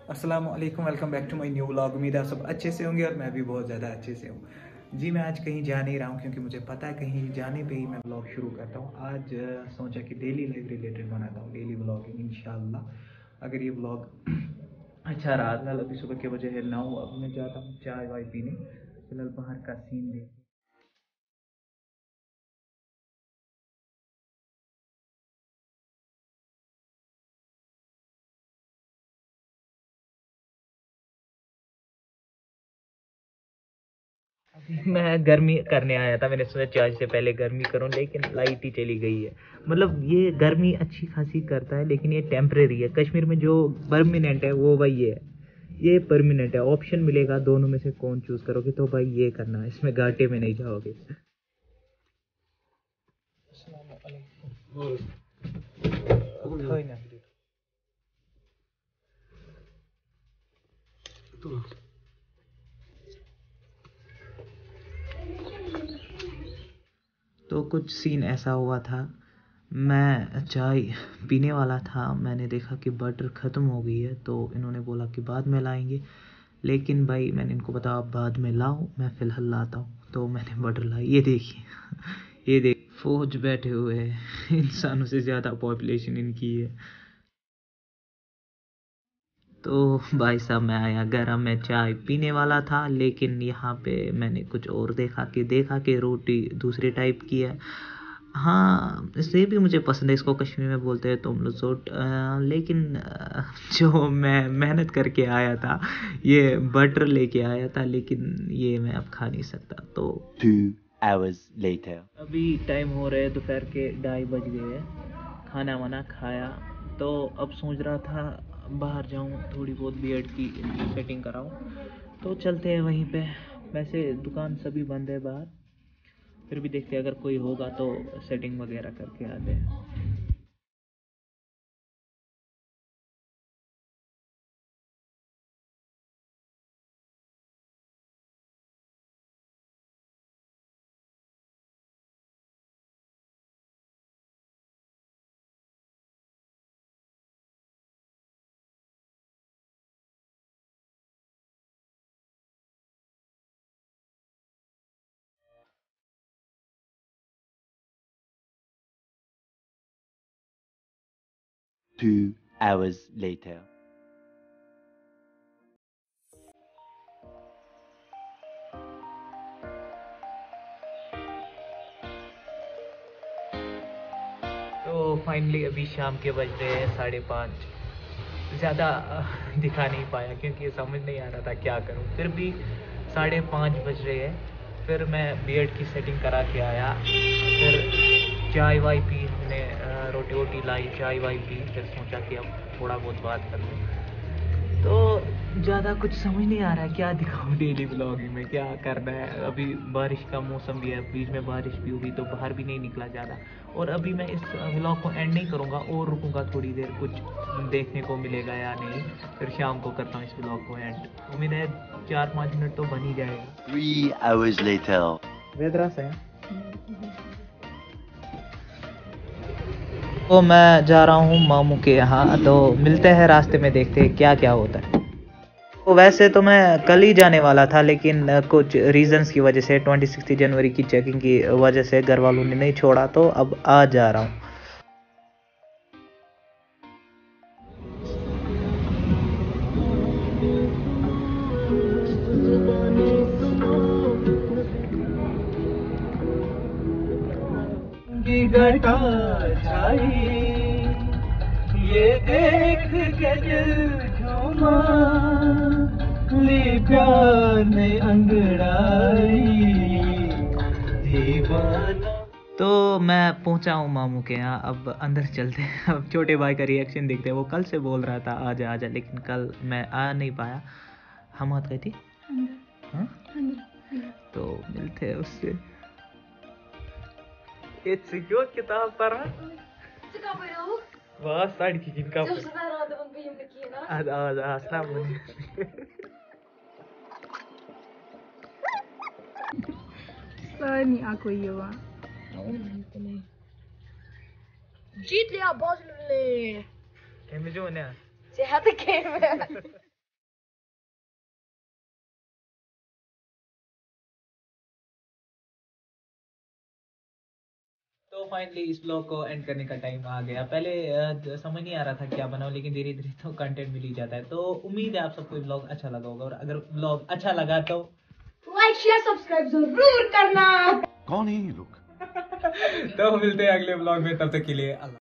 अस्सलामुअलैकुम, welcome back to my new vlog. उम्मीद है आप सब अच्छे से होंगे और मैं भी बहुत ज़्यादा अच्छे से हूँ। जी मैं आज कहीं जा नहीं रहा हूँ क्योंकि मुझे पता है कहीं जाने पे ही मैं व्लॉग शुरू करता हूँ। आज सोचा कि डेली लाइफ रिलेटेड बनाता हूँ, डेली व्लॉगिंग इंशाल्लाह। अगर ये व्लॉग अच्छा रहा। फिलहाल अभी सुबह के बजे है 9। अब मैं जाता हूँ चाय वाय पीने। फिलहाल बाहर का सीन देख। मैं गर्मी करने आया था, मैंने सोचा चार्ज से पहले गर्मी करूं, लेकिन लाइट ही चली गई है। मतलब ये गर्मी अच्छी खासी करता है लेकिन ये टेम्परेरी है। कश्मीर में जो परमानेंट है वो भाई ये परमानेंट है। ऑप्शन मिलेगा दोनों में से कौन चूज करोगे तो भाई ये करना, इसमें घाटे में नहीं जाओगे। तो कुछ सीन ऐसा हुआ था, मैं चाय पीने वाला था, मैंने देखा कि बटर ख़त्म हो गई है तो इन्होंने बोला कि बाद में लाएंगे। लेकिन भाई मैंने इनको बताया आप बाद में लाओ, मैं फ़िलहाल लाता हूँ। तो मैंने बटर लाई। ये देखिए ये देख फौज बैठे हुए हैं इंसानों से ज़्यादा पॉपुलेशन इनकी है। तो भाई साहब मैं आया घर, मैं चाय पीने वाला था लेकिन यहाँ पे मैंने कुछ और देखा कि रोटी दूसरे टाइप की है। हाँ इसे भी मुझे पसंद है, इसको कश्मीर में बोलते हैं तुम लसोट। लेकिन जो मैं मेहनत करके आया था, ये बटर लेके आया था, लेकिन ये मैं अब खा नहीं सकता। तो 2 hours later अभी टाइम हो रहे दोपहर के 2:30 बज गए हैं। खाना वाना खाया तो अब सोच रहा था बाहर जाऊं, थोड़ी बहुत बीएड की सेटिंग कराऊं। तो चलते हैं वहीं पे। वैसे दुकान सभी बंद है बाहर, फिर भी देखते हैं अगर कोई होगा तो सेटिंग वगैरह करके आते हैं। 2 hours later तो फाइनली अभी शाम के बज रहे हैं 5:30। ज़्यादा दिखा नहीं पाया क्योंकि समझ नहीं आ रहा था क्या करूं। फिर भी 5:30 बज रहे हैं। फिर मैं बीएड की सेटिंग करा के आया। फिर चाय वाय पी हमने, रोटी वोटी लाई, चाय वाय पी। फिर सोचा कि अब थोड़ा बहुत बात कर लूँ। तो ज़्यादा कुछ समझ नहीं आ रहा है क्या दिखाऊं डेली व्लॉगिंग में, क्या करना है। अभी बारिश का मौसम भी है, बीच में बारिश भी हुई तो बाहर भी नहीं निकला ज़्यादा। और अभी मैं इस व्लॉग को एंड नहीं करूँगा और रुकूँगा थोड़ी देर, कुछ देखने को मिलेगा या नहीं। फिर शाम को करता हूँ इस व्लॉग को एंड। उम्मीद है 4-5 मिनट तो बन ही जाएगा। 3 hours later वेदरा से तो मैं जा रहा हूँ मामू के यहाँ, तो मिलते हैं रास्ते में, देखते हैं क्या क्या होता है। तो वैसे तो मैं कल ही जाने वाला था लेकिन कुछ रीजंस की वजह से 26 जनवरी की चेकिंग की वजह से घर वालों ने नहीं छोड़ा, तो अब आ जा रहा हूँ। घटा छाई ये देख के दिल झूमा, ली प्यार ने अंगड़ाई दीवाना। तो मैं पहुंचा हूँ मामू के यहाँ, अब अंदर चलते हैं। अब छोटे भाई का रिएक्शन देखते हैं। वो कल से बोल रहा था आजा आजा, लेकिन कल मैं आ नहीं पाया। हम हाथ गई थी। हाँ? तो मिलते हैं उससे। Jetzt ik ook gedaan, para. Was? Sabe que quem capa? Asla mı? Sani ako yawa. Cheat liya boss le. Kemi jo ne? Sehat ke तो फाइनली इस ब्लॉग को एंड करने का टाइम आ गया। पहले समझ नहीं आ रहा था क्या बनाऊं, लेकिन धीरे धीरे तो कंटेंट मिल ही जाता है। तो उम्मीद है आप सबको ब्लॉग अच्छा लगा होगा, और अगर ब्लॉग अच्छा लगा तो लाइक शेयर सब्सक्राइब जरूर करना। कौन है ये लोग? तो मिलते हैं अगले ब्लॉग में, तब तक के लिए अल्लाह।